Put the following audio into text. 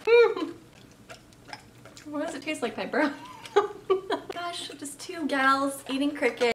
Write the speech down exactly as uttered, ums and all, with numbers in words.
What does it taste like, Piper? Gosh, just two gals eating cricket.